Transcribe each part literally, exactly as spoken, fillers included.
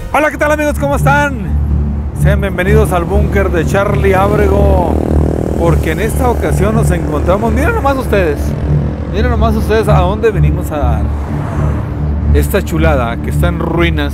Hola, ¿qué tal amigos? ¿Cómo están? Sean bienvenidos al búnker de Charlie Ábrego, porque en esta ocasión nos encontramos, miren nomás ustedes, miren nomás ustedes a dónde venimos a dar. Esta chulada que está en ruinas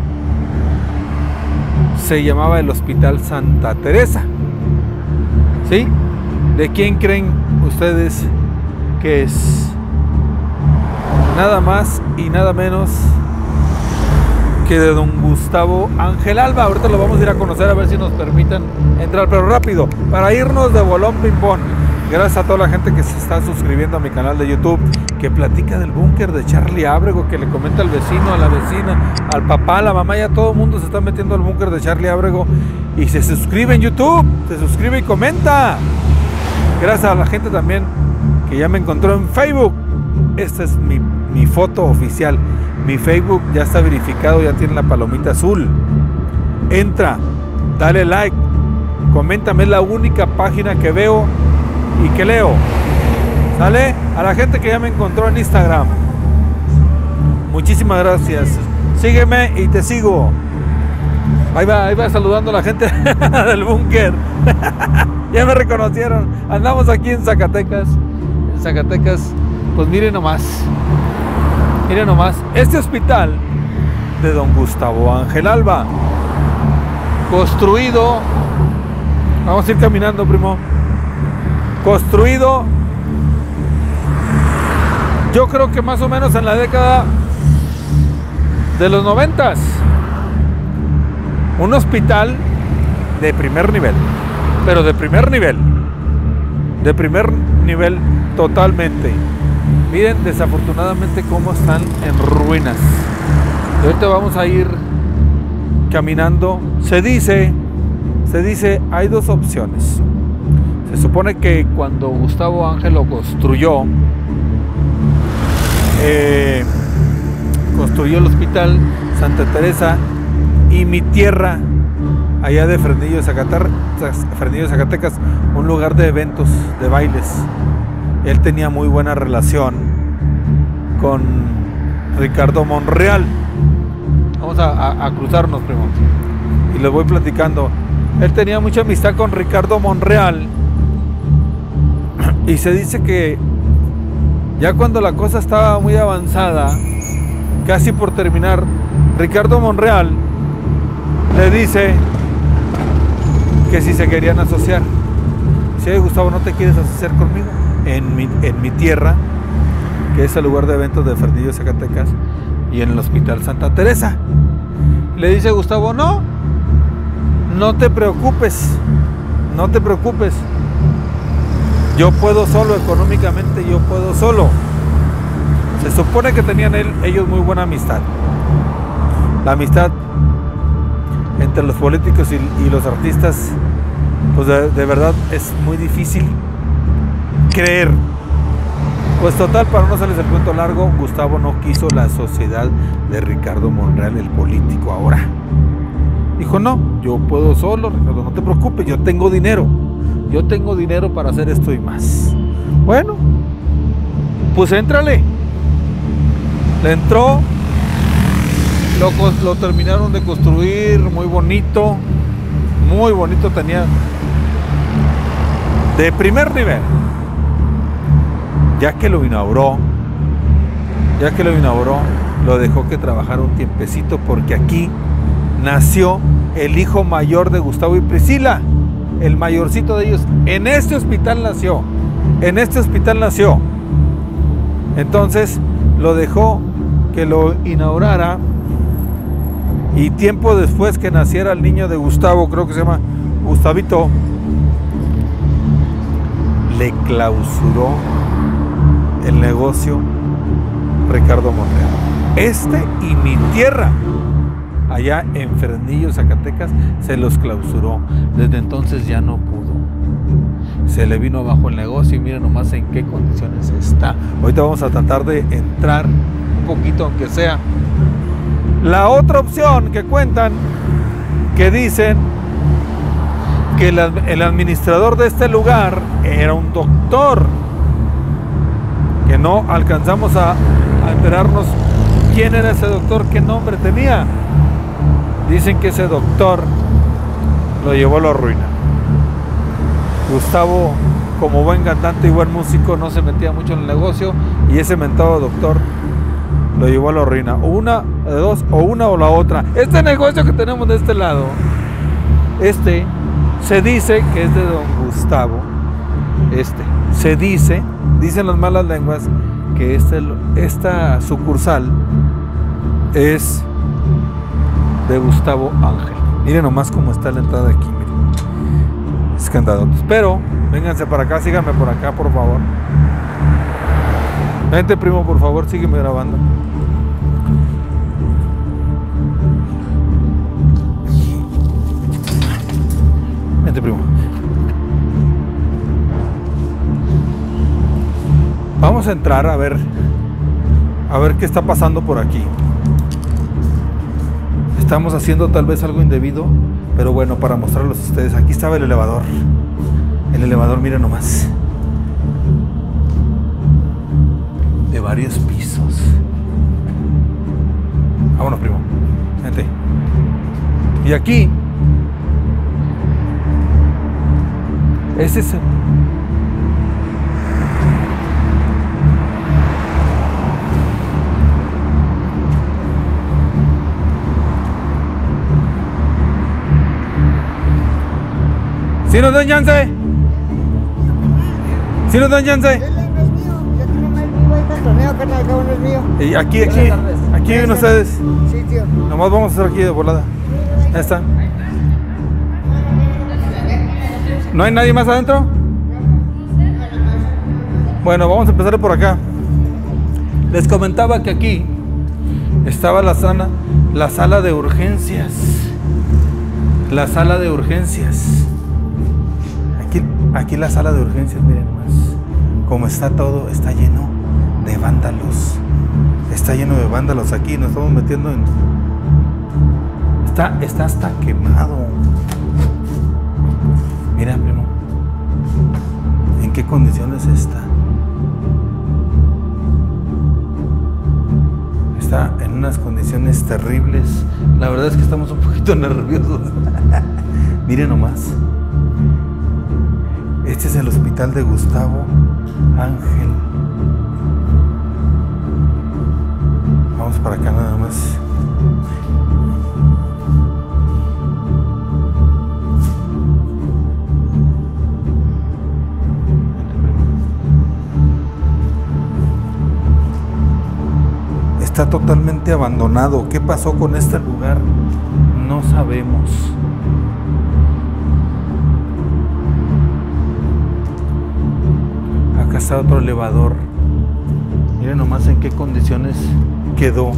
se llamaba el Hospital Santa Teresa. ¿Sí? ¿De quién creen ustedes que es? Nada más y nada menos que de don Gustavo Ángel Alba. Ahorita lo vamos a ir a conocer, a ver si nos permiten entrar, pero rápido, para irnos de bolón ping-pong. Gracias a toda la gente que se está suscribiendo a mi canal de YouTube, que platica del búnker de Charlie Ábrego, que le comenta al vecino, a la vecina, al papá, a la mamá, ya todo el mundo se está metiendo al búnker de Charlie Ábrego y se suscribe en YouTube, se suscribe y comenta. Gracias a la gente también que ya me encontró en Facebook. Esta es mi, mi foto oficial. Mi Facebook ya está verificado, ya tiene la palomita azul. Entra, dale like, coméntame, es la única página que veo y que leo. ¿Sale? A la gente que ya me encontró en Instagram, muchísimas gracias. Sígueme y te sigo. Ahí va, ahí va saludando a la gente del búnker. Ya me reconocieron. Andamos aquí en Zacatecas. En Zacatecas, pues miren nomás. Miren nomás. Este hospital de don Gustavo Ángel Alba, construido, vamos a ir caminando, primo. Construido, yo creo que más o menos en la década de los noventas. Un hospital de primer nivel, pero de primer nivel, de primer nivel totalmente. Miren desafortunadamente cómo están en ruinas. Y ahorita vamos a ir caminando. Se dice, se dice, hay dos opciones. Se supone que cuando Gustavo Ángel lo construyó, eh, construyó el Hospital Santa Teresa y mi tierra, allá de Fresnillo, Zacatecas, Fresnillo, Zacatecas, un lugar de eventos, de bailes. Él tenía muy buena relación con Ricardo Monreal. Vamos a, a, a cruzarnos, primo, y les voy platicando. Él tenía mucha amistad con Ricardo Monreal. Y se dice que ya cuando la cosa estaba muy avanzada, casi por terminar, Ricardo Monreal le dice que si se querían asociar. Si, Gustavo, ¿no te quieres asociar conmigo? En mi, en mi tierra, que es el lugar de eventos de Fresnillo, Zacatecas, y en el Hospital Santa Teresa. Le dice Gustavo, no, no te preocupes, no te preocupes. Yo puedo solo, económicamente yo puedo solo. Se supone que tenían él, ellos muy buena amistad. La amistad entre los políticos y, y los artistas, pues de, de verdad es muy difícil creer. Pues total, para no hacerles el cuento largo, Gustavo no quiso la sociedad de Ricardo Monreal, el político ahora. Dijo, no, yo puedo solo, Ricardo, no te preocupes, yo tengo dinero. Yo tengo dinero para hacer esto y más. Bueno, pues éntrale. Le entró, lo, lo terminaron de construir, muy bonito, muy bonito, tenía de primer nivel. Ya que lo inauguró, ya que lo inauguró, lo dejó que trabajara un tiempecito, porque aquí nació el hijo mayor de Gustavo y Priscila. El mayorcito de ellos, en este hospital nació, en este hospital nació. Entonces lo dejó que lo inaugurara, y tiempo después que naciera el niño de Gustavo, creo que se llama Gustavito, le clausuró el negocio Ricardo Monreal. Este y mi tierra, allá en Fresnillo, Zacatecas, se los clausuró. Desde entonces ya no pudo. Se le vino abajo el negocio y miren nomás en qué condiciones está. Ahorita vamos a tratar de entrar un poquito, aunque sea. La otra opción que cuentan, que dicen que el, el administrador de este lugar era un doctor, que no alcanzamos a, a enterarnos quién era ese doctor, qué nombre tenía. Dicen que ese doctor lo llevó a la ruina. Gustavo, como buen cantante y buen músico, no se metía mucho en el negocio, y ese mentado doctor lo llevó a la ruina. O una de dos, o una o la otra. Este negocio que tenemos de este lado, este se dice que es de don Gustavo. Este se dice, dicen las malas lenguas, que este, esta sucursal es de Gustavo Ángel. Miren nomás cómo está la entrada aquí, miren. Es candadotes. Pero vénganse para acá, síganme por acá, por favor. Vente, primo, por favor, sígueme grabando. Vente, primo. Vamos a entrar a ver a ver qué está pasando por aquí. Estamos haciendo tal vez algo indebido, pero bueno, para mostrarlos a ustedes. Aquí estaba el elevador. El elevador, miren nomás. De varios pisos. Vámonos, primo. Vente. Y aquí, ese es el... ¿Sí nos dan chance? ¿Sí nos dan chance? Y aquí, aquí, aquí viven ustedes. Sí, tío. Nomás vamos a estar aquí de volada. Ya está. ¿No hay nadie más adentro? Bueno, vamos a empezar por acá. Les comentaba que aquí estaba la sala, la sala de urgencias. La sala de urgencias. Aquí, aquí la sala de urgencias, miren más. Como está todo, está lleno de vándalos. Está lleno de vándalos aquí. Nos estamos metiendo en... Está, está hasta quemado. Mira, primo. ¿En qué condiciones está? Está en unas condiciones terribles. La verdad es que estamos un poquito nerviosos. Miren nomás. Este es el hospital de Gustavo Ángel. Vamos para acá nada más. Está totalmente abandonado. ¿Qué pasó con este lugar? No sabemos. Acá está otro elevador. Miren nomás en qué condiciones quedó.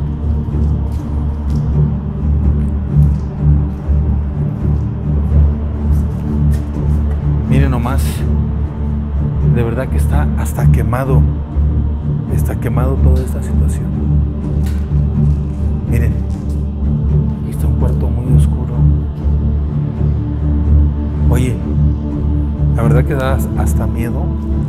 Miren nomás. De verdad que está hasta quemado. Está quemado toda esta situación. Miren. Aquí está un cuarto muy oscuro. Oye, la verdad que da hasta miedo.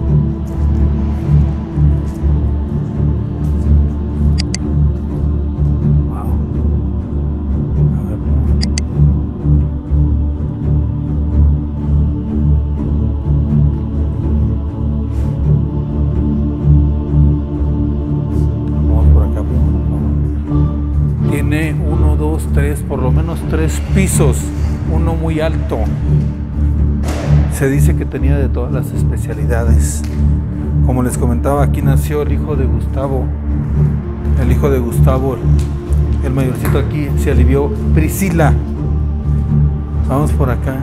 Por lo menos tres pisos, uno muy alto. Se dice que tenía de todas las especialidades. Como les comentaba, aquí nació el hijo de Gustavo. El hijo de Gustavo, el mayorcito, aquí se alivió. Priscila. Vamos por acá.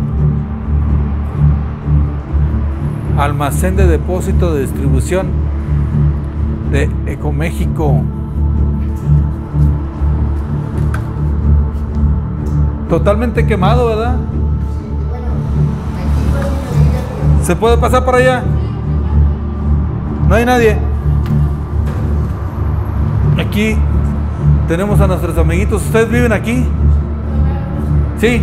Almacén de depósito de distribución de Ecoméxico. Totalmente quemado, ¿verdad? ¿Se puede pasar para allá? No hay nadie. Aquí tenemos a nuestros amiguitos. ¿Ustedes viven aquí? Sí.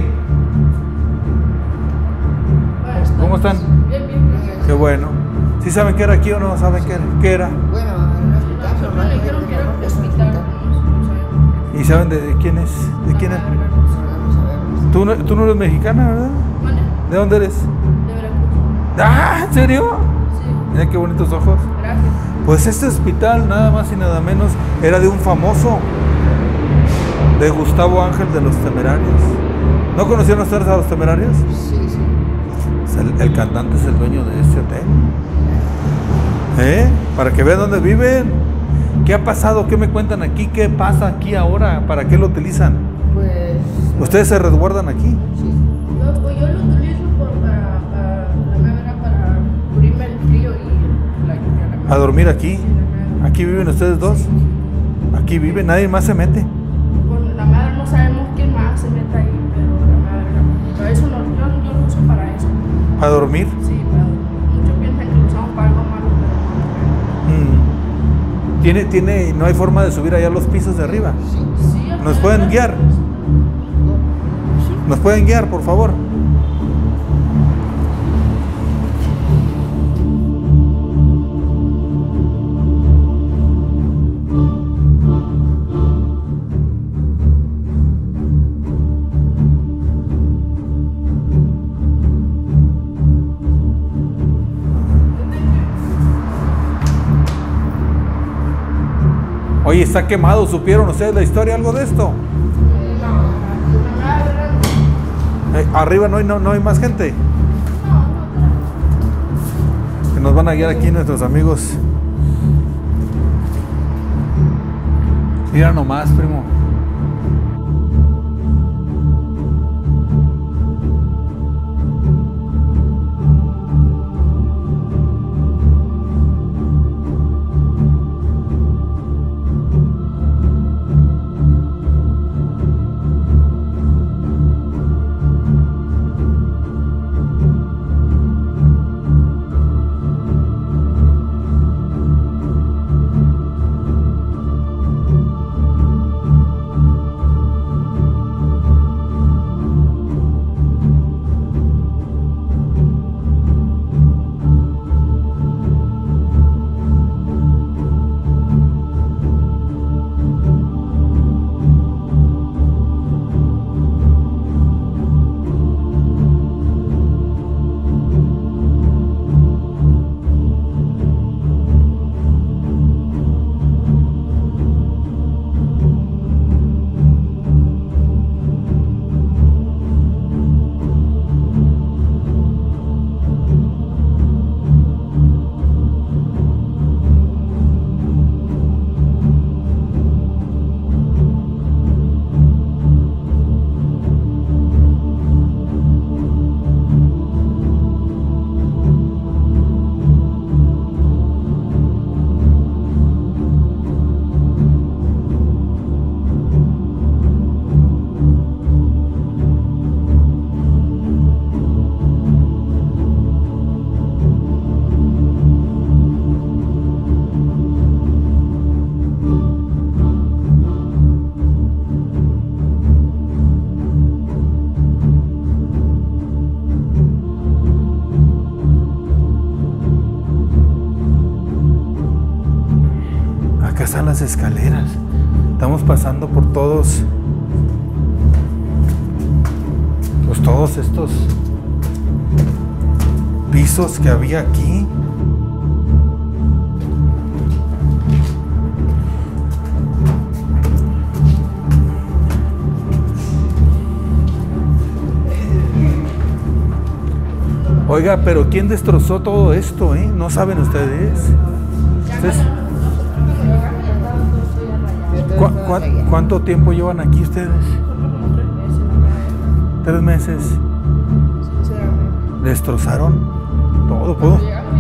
¿Cómo están? Qué bueno. ¿Sí saben qué era aquí o no saben qué era? ¿Qué era? Bueno, en el hospital. Me dijeron que era un hospital. ¿Y saben de, de quién es? ¿De quién es? ¿Tú no, tú no eres mexicana, verdad? ¿Vale? ¿De dónde eres? De Veracruz. ¡Ah! ¿En serio? Sí. Mira qué bonitos ojos. Gracias. Pues este hospital, nada más y nada menos, era de un famoso, de Gustavo Ángel de los Temerarios. ¿No conocieron ustedes a los Temerarios? Sí, sí. El, el cantante es el dueño de este hotel. ¿Eh? Para que vean dónde viven. ¿Qué ha pasado? ¿Qué me cuentan aquí? ¿Qué pasa aquí ahora? ¿Para qué lo utilizan? Pues. ¿Ustedes se resguardan aquí? Sí. Yo, pues, yo lo utilizo por, para, para la nevera, para cubrirme el frío y la lluvia. ¿A dormir aquí? ¿Aquí viven ustedes dos? Aquí viven, nadie más se mete. Con la madre no sabemos quién más se mete ahí, pero la madre. Pero eso no, yo, yo lo uso para eso. ¿A dormir? Sí, para dormir. Muchos piensan que lo usamos para algo malo, pero no. Mm. ¿Tiene, tiene, no hay forma de subir allá a los pisos de arriba? Sí. Sí, ¿Nos pueden guiar? ¿Nos pueden guiar, por favor? Oye, está quemado, ¿supieron ustedes la historia, algo de esto? Eh, arriba no hay, no, no hay más gente. Que nos van a guiar aquí nuestros amigos. Mira nomás, primo. Están las escaleras. Estamos pasando por todos, pues todos estos pisos que había aquí. Oiga, pero ¿quién destrozó todo esto, eh? ¿No saben ustedes? ¿Ustedes? ¿Cu cu ¿Cuánto tiempo llevan aquí ustedes? Tres meses. ¿Destrozaron todo? ¿Puedo?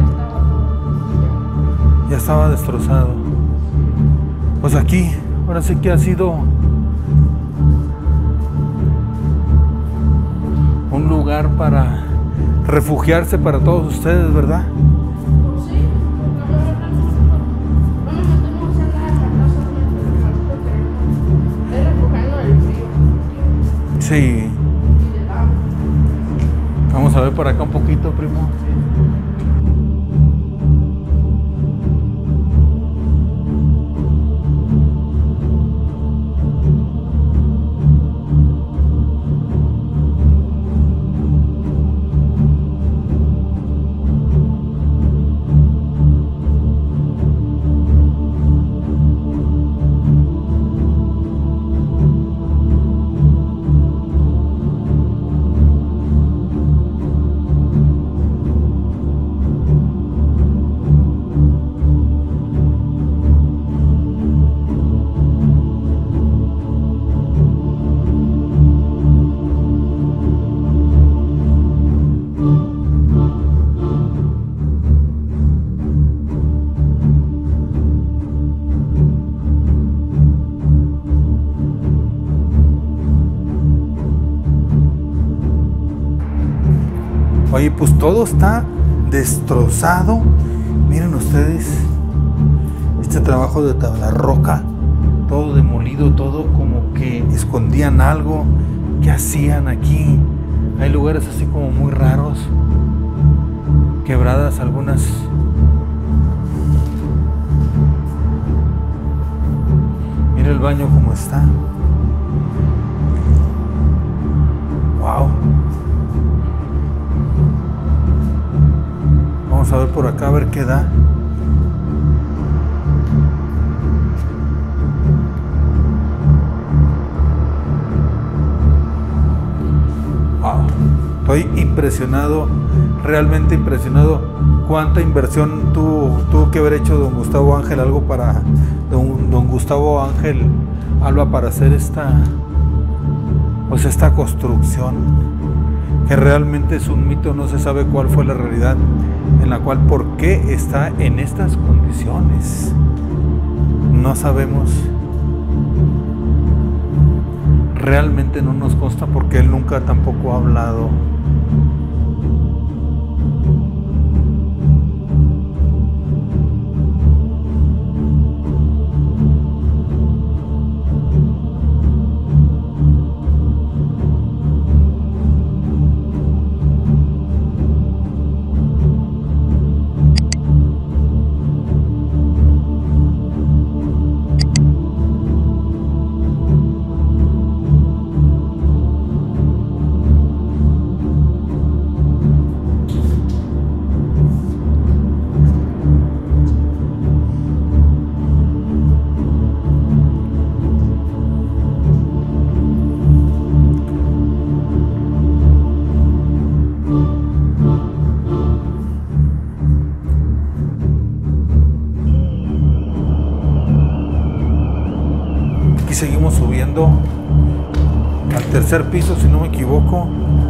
Ya estaba destrozado. Pues aquí, ahora sí que ha sido un lugar para refugiarse para todos ustedes, ¿verdad? Sí. Vamos a ver por acá un poquito, primo. Oye, pues todo está destrozado. Miren ustedes este trabajo de tabla roca, todo demolido, todo como que escondían algo que hacían aquí. Hay lugares así como muy raros, quebradas algunas. Mira el baño como está. Wow. Vamos a ver por acá, a ver qué da. Wow. Estoy impresionado, realmente impresionado. Cuánta inversión tuvo, tuvo que haber hecho don Gustavo Ángel, algo para don, don Gustavo Ángel Alba para hacer esta, pues esta construcción, que realmente es un mito. No se sabe cuál fue la realidad en la cual, por qué está en estas condiciones. No sabemos. Realmente no nos consta porque él nunca tampoco ha hablado. Seguimos subiendo al tercer piso, si no me equivoco.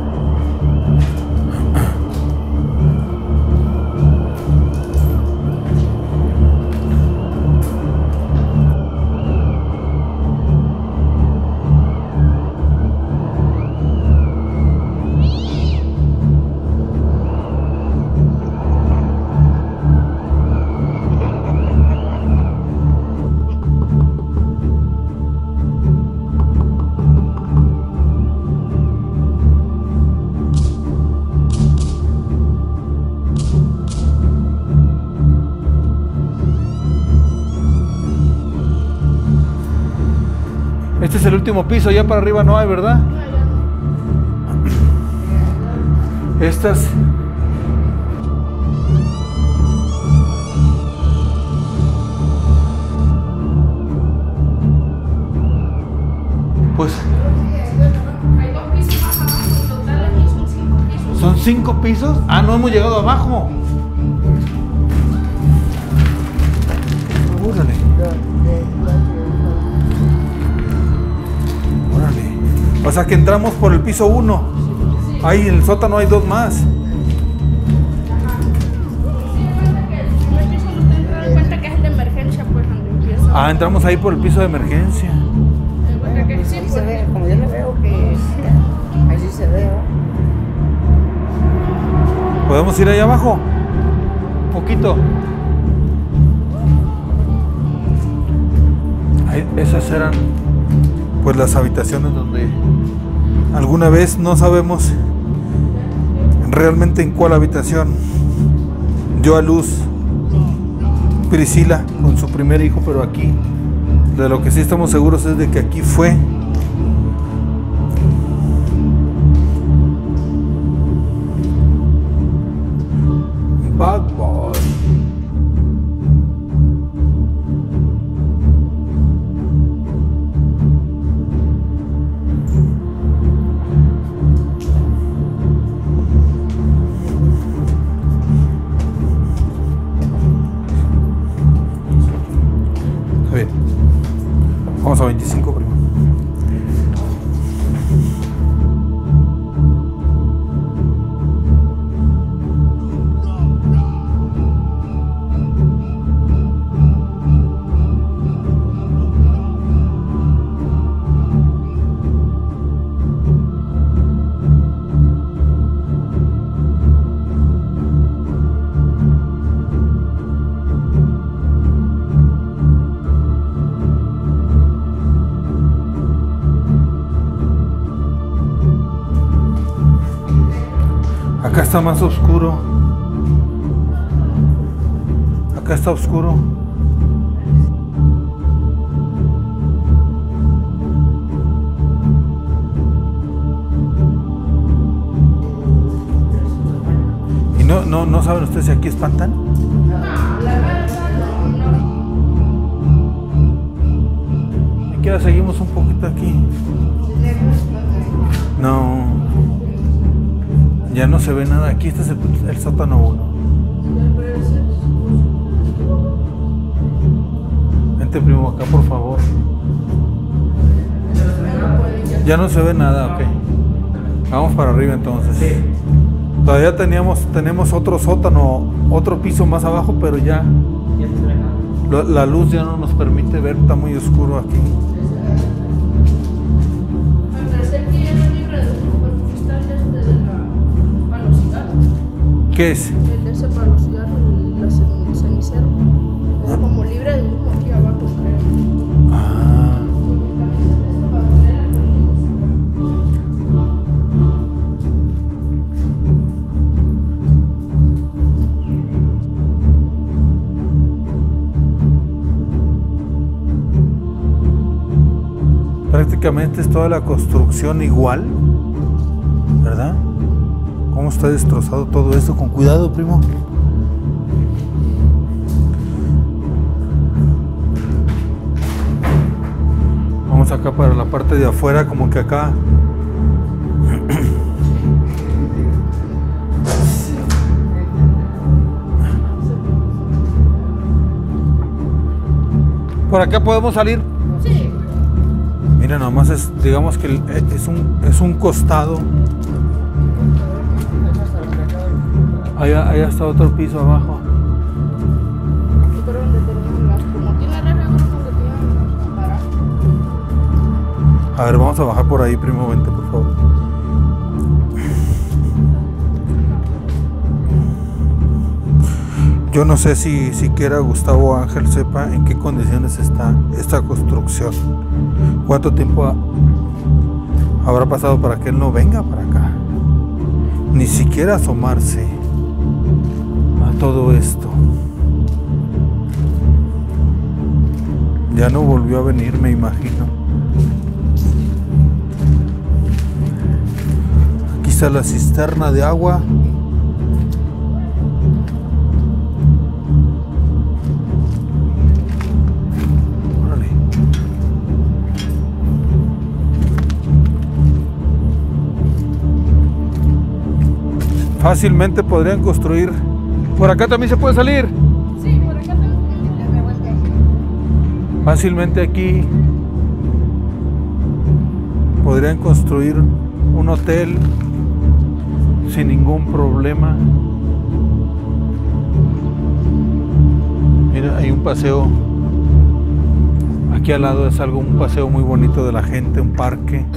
Este es el último piso, ya para arriba no hay, ¿verdad? Estas... Pues... Hay dos pisos más abajo, en total aquí son cinco pisos. ¿Son cinco pisos? Ah, no hemos llegado abajo. Órale. Órale. O sea que entramos por el piso uno. Ahí en el sótano hay dos más. Ah, entramos ahí por el piso de emergencia. Ahí se ve, como yo le veo que ahí sí se ve. ¿Podemos ir ahí abajo? Un poquito. Ahí, esas eran pues las habitaciones donde alguna vez, no sabemos realmente en cuál habitación, dio a luz Priscila con su primer hijo, pero aquí de lo que sí estamos seguros es de que aquí fue. Bad boy. Está bien. Vamos a veinticinco primo. Acá está más oscuro. Acá está oscuro. Y no, no, no saben ustedes si aquí espantan. Aquí la seguimos un poquito aquí. No. Ya no se ve nada. Aquí este es el, el sótano uno. Vente, primo, acá por favor. Ya no se ve nada, ok. Vamos para arriba entonces. Todavía teníamos, tenemos otro sótano, otro piso más abajo, pero ya la, la luz ya no nos permite ver, está muy oscuro aquí. ¿Qué es? El de ese para los cigarros, el cenicero. Es como libre de humo aquí abajo, creo. Ah. Prácticamente es toda la construcción igual, ¿verdad? ¿Cómo está destrozado todo esto? Con cuidado, primo. Vamos acá para la parte de afuera, como que acá. ¿Por acá podemos salir? Sí. Mira, nomás es, digamos que es un, es un costado. Allá, allá está otro piso abajo. Pero donde tenemos las, como tiene reja, donde tienen las paradas. A ver, vamos a bajar por ahí, primo, vente por favor. Yo no sé si siquiera Gustavo Ángel sepa en qué condiciones está esta construcción. ¿Cuánto tiempo ha, habrá pasado para que él no venga para acá? Ni siquiera asomarse a todo esto. Ya no volvió a venir, me imagino. Aquí está la cisterna de agua. Órale. Fácilmente podrían construir. Por acá también se puede salir. Sí, por acá también. Fácilmente aquí podrían construir un hotel sin ningún problema. Mira, hay un paseo aquí al lado, es algo, un paseo muy bonito de la gente, un parque.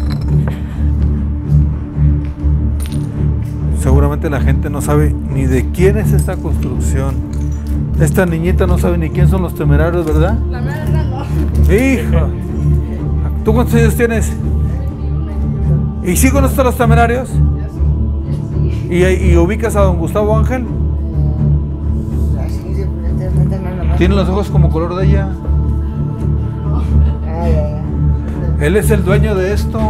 Seguramente la gente no sabe ni de quién es esta construcción. Esta niñita no sabe ni quién son los Temerarios, ¿verdad? La verdad no. Hijo, ¿tú cuántos años tienes? ¿Y sí conoces a los Temerarios? ¿Y, y ubicas a don Gustavo Ángel? ¿Tiene los ojos como color de ella? Él es el dueño de esto.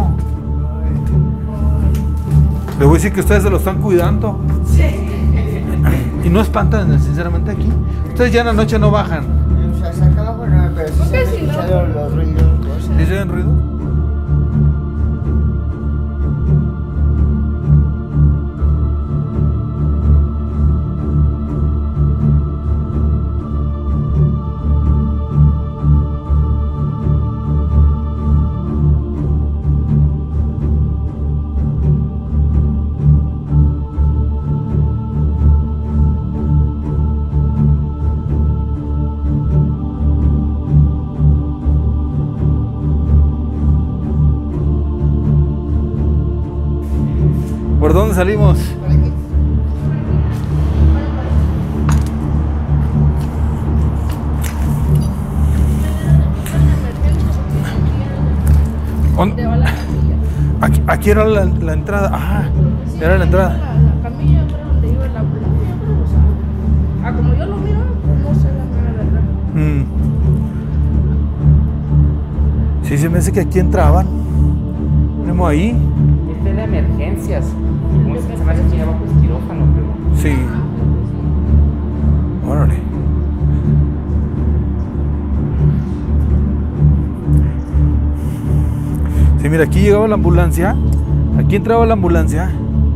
Le voy a decir que ustedes se lo están cuidando. Sí. Y no espantan, sinceramente, aquí. Ustedes ya en la noche no bajan. O sea, acá abajo no, pero sí ¿Por qué se si han no? escuchado los ruidos, cosas. ¿Sí se oyen ruido? ¿Por dónde salimos? Por aquí. ¿Dónde? Te va la camilla. Aquí, aquí era la, la entrada. Ah, era la entrada. La, la camilla, pero Sí, se me hace que aquí entraban. Tenemos ahí. Esta es la emergencias. Como se me hace que abajo es quirófano, pero. Sí. Órale. Sí, mira, aquí llegaba la ambulancia. Aquí entraba la ambulancia.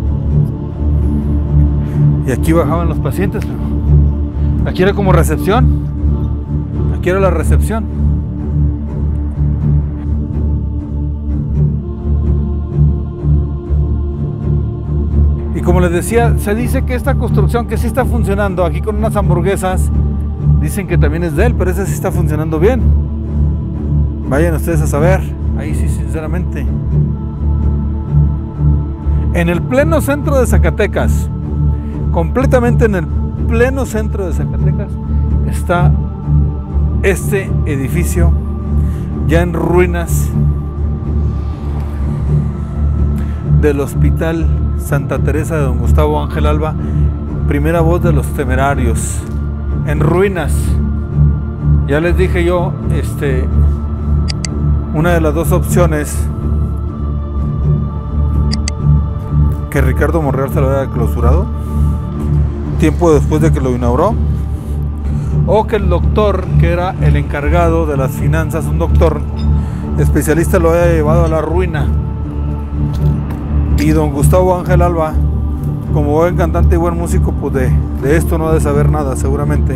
Y aquí bajaban los pacientes. Aquí era como recepción. Aquí era la recepción. Y como les decía, se dice que esta construcción que sí está funcionando, aquí con unas hamburguesas, dicen que también es de él, pero esa sí está funcionando bien. Vayan ustedes a saber. Ahí sí, sinceramente. En el pleno centro de Zacatecas, completamente en el pleno centro de Zacatecas, está este edificio ya en ruinas del Hospital Santa Teresa de Don Gustavo Ángel Alba, primera voz de los Temerarios, en ruinas. Ya les dije yo, este, una de las dos opciones, que Ricardo Monreal se lo haya clausurado tiempo después de que lo inauguró, o que el doctor, que era el encargado de las finanzas, un doctor especialista, lo haya llevado a la ruina. Y don Gustavo Ángel Alba, como buen cantante y buen músico, pues de, de esto no ha de saber nada seguramente.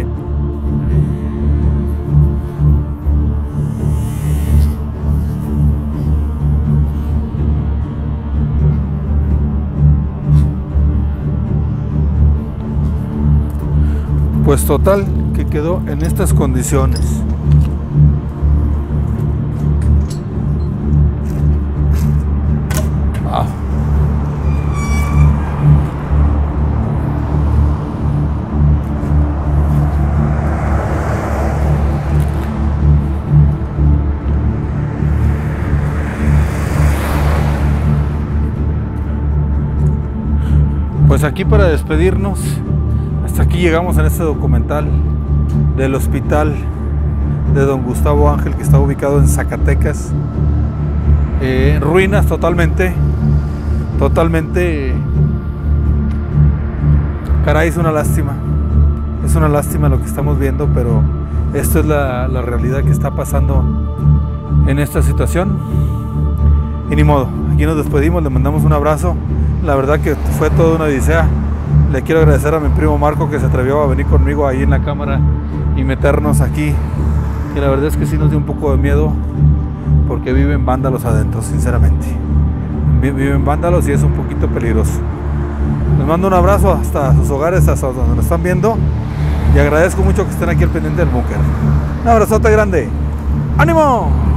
Pues total, que quedó en estas condiciones. Ah. Pues aquí para despedirnos. Hasta aquí llegamos en este documental del hospital de Don Gustavo Ángel, que está ubicado en Zacatecas, eh, en ruinas totalmente, totalmente. Caray, es una lástima, es una lástima lo que estamos viendo, pero esto es la, la realidad que está pasando en esta situación. Y ni modo, aquí nos despedimos, le mandamos un abrazo. La verdad que fue toda una odisea. Le quiero agradecer a mi primo Marco, que se atrevió a venir conmigo ahí en la cámara y meternos aquí. Y la verdad es que sí nos dio un poco de miedo, porque viven vándalos adentro, sinceramente. Viven vándalos y es un poquito peligroso. Les mando un abrazo hasta sus hogares, hasta donde nos están viendo. Y agradezco mucho que estén aquí al pendiente del búnker. Un abrazote grande. ¡Ánimo!